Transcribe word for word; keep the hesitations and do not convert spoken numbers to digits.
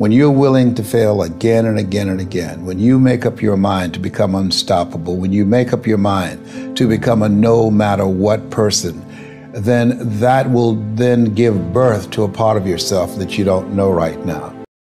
When you're willing to fail again and again and again, when you make up your mind to become unstoppable, when you make up your mind to become a no matter what person, then that will then give birth to a part of yourself that you don't know right now.